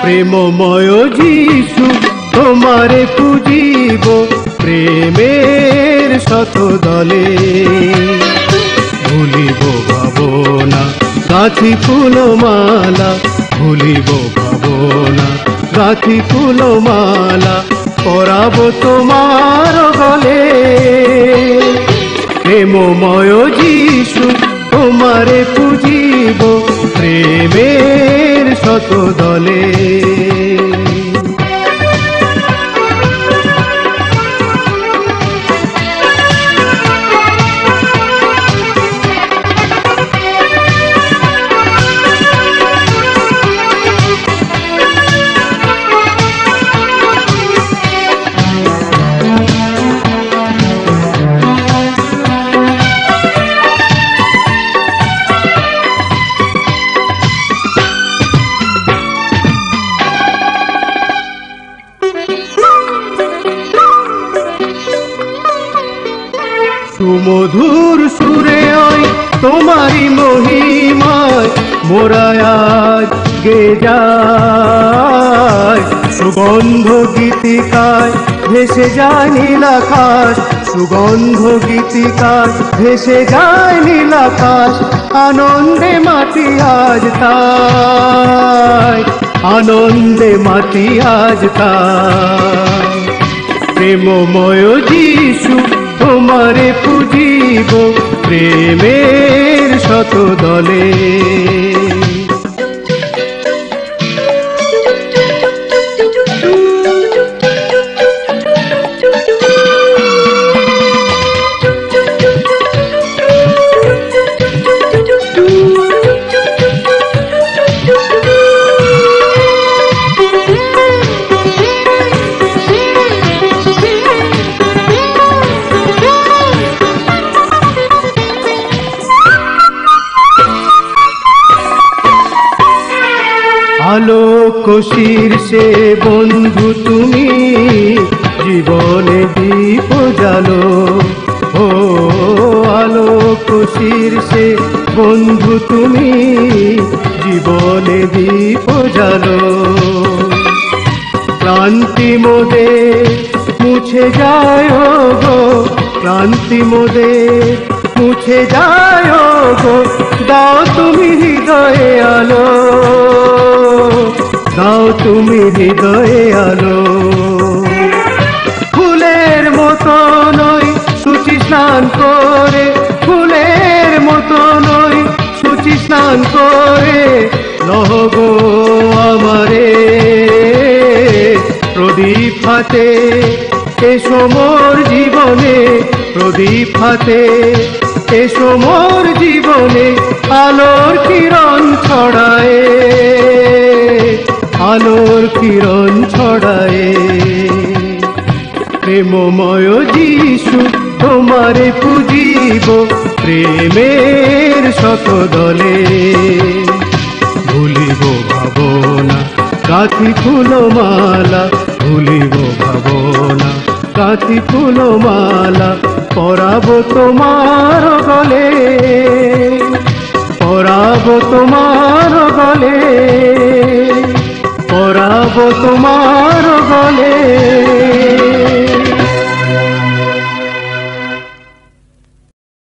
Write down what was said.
প্রেমময় যিশু তোমারে পুজিব প্রেমের শত দলে। ভুলিব ভাবনা গাথি ফুলমালা, ভুলিব ভাবনা গাথি ফুলমালা, পরাব তোমার গলে। প্রেমময় যিশু তোমারে পুজিব প্রেমের শত দলে। সুমধুর সুরে ওই তোমারি মহিমায় মোরা আজ গে যায়। সুগন্ধ গীতিকায় ভেসে যায় নীল আকাশ, সুগন্ধ গীতিকায় ভেসে যায় নীল আকাশ। আনন্দে মাতি আজ তাই, আনন্দে মাতি আজ তাই। প্রেমময় যিশু তোমারে পুজিব প্রেমের শত দলে। আলোক শীর্ষে বন্ধু তুমি জীবনে দীপ জালো। ও আলোক শীর্ষে বন্ধু তুমি জীবনে দীপ জালো। ক্লান্তি মোদে মুছে যায় গো, ক্লান্তি মোদে মুছে যায় গো। দাও তুমি হৃদয়ে আলো, দাও তুমি হৃদয়ে আলো। ফুলের মতো নই শুচি স্নান করে, ফুলের মতো নই শুচি স্নান করে। লহ গো আমারে প্রদীপ হাতে, এসো মোর জীবনে প্রদীপ হাতে, এসো মোর জীবনে। আলোর কিরণ ছড়ায়, আলোর কিরণ ছড়ায়। প্রেমময় যিশু তোমারে পুজিব প্রেমের শত দলে। ভুলিব ভাবনা গাথি ফুলমালা, ভুলিব ভাবনা গাথি ফুলমালা, পরাব তোমার গলে, পরাব তোমার গলে, পরাব তোমার গলে।